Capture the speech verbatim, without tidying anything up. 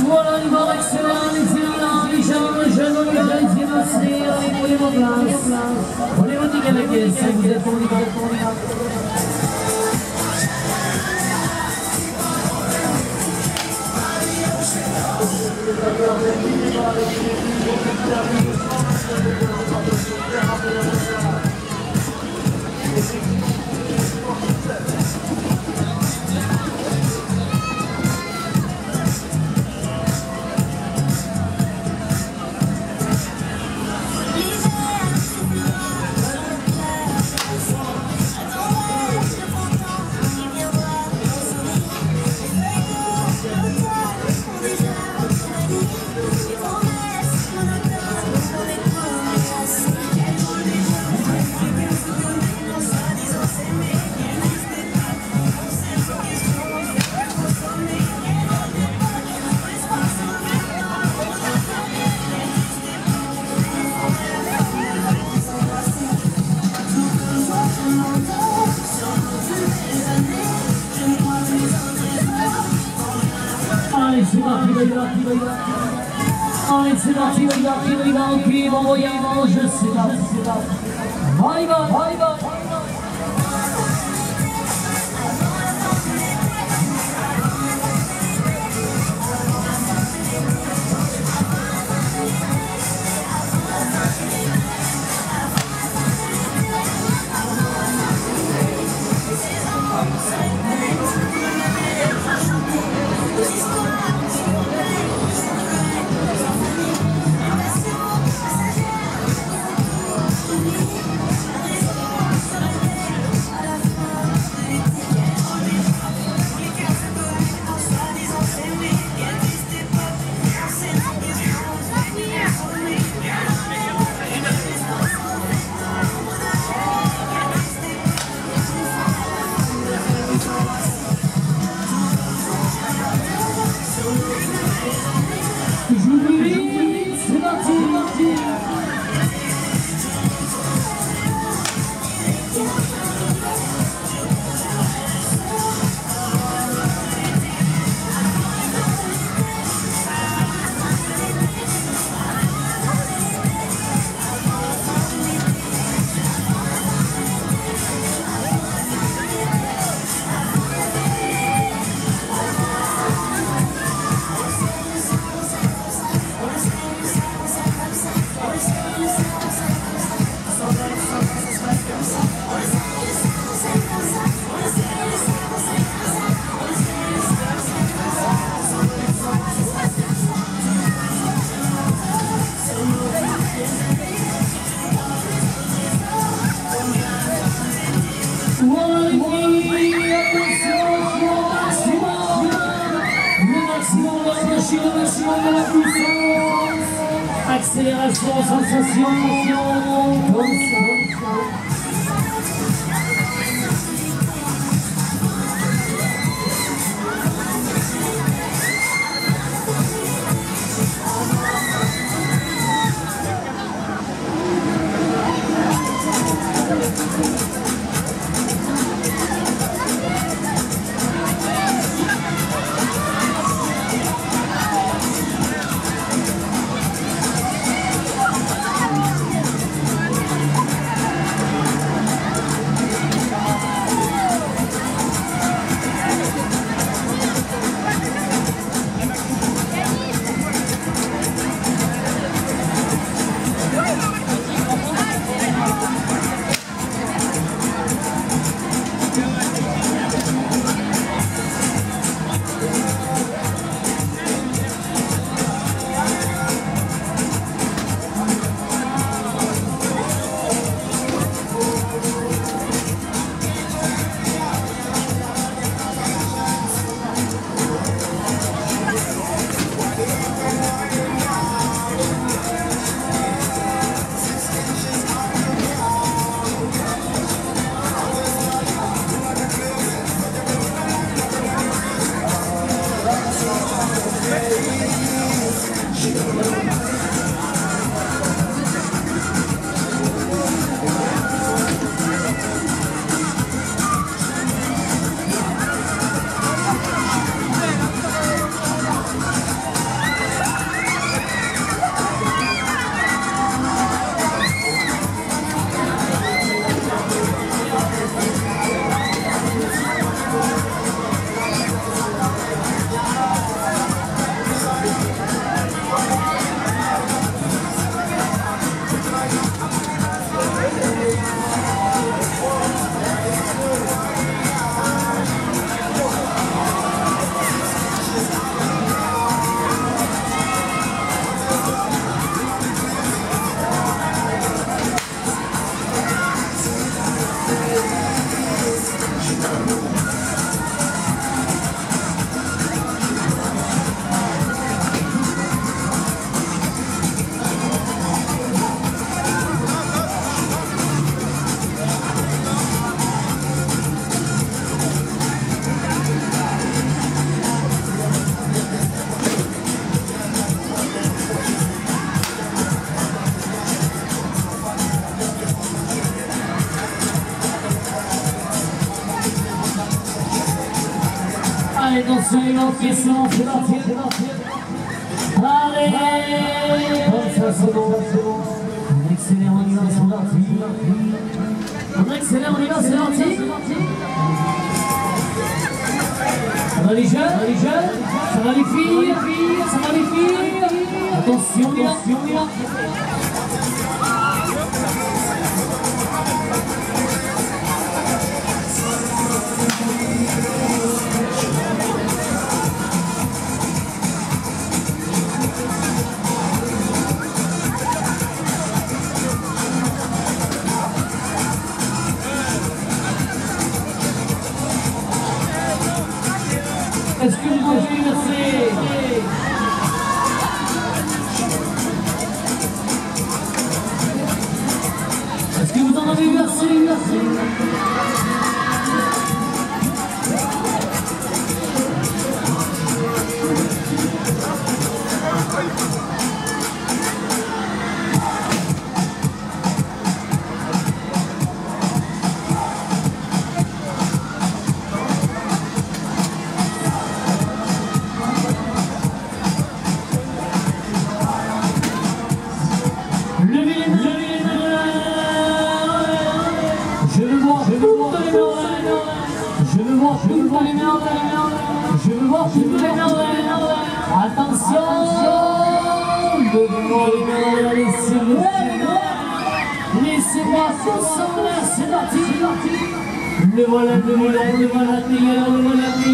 Voilà, il va excellent, les Irlandais, les jeunes, les jeunes, les jeunes, les jeunes, on les voit place. On les voit dire avec les cinq, vous êtes pour les gars, pour les gars. C'est parti, les gars, les gars. Allez, c'est parti, les gars, les gars, ok, bon voyage, c'est parti, c'est parti. On y va, on y va. Accélération, sensation, comme ça. Allez, attention, il manque les séances, c'est parti. Allez, comme ça, c'est bon. On accélère, on y va, c'est parti. On accélère, on y va, c'est parti. Ça va les jeunes, ça va les filles, ça va les filles. Attention, on y va, on y va. Est-ce que vous pouvez verser? Est-ce que vous en avez versé? Je veux voir toutes les merveilles. Je veux voir toutes les merveilles. Je veux voir toutes les merveilles. Attention, devant les merveilles, laissez-moi, laissez-moi tout s'en là, c'est parti. Le voilà, le voilà, le voilà, le voilà, le voilà.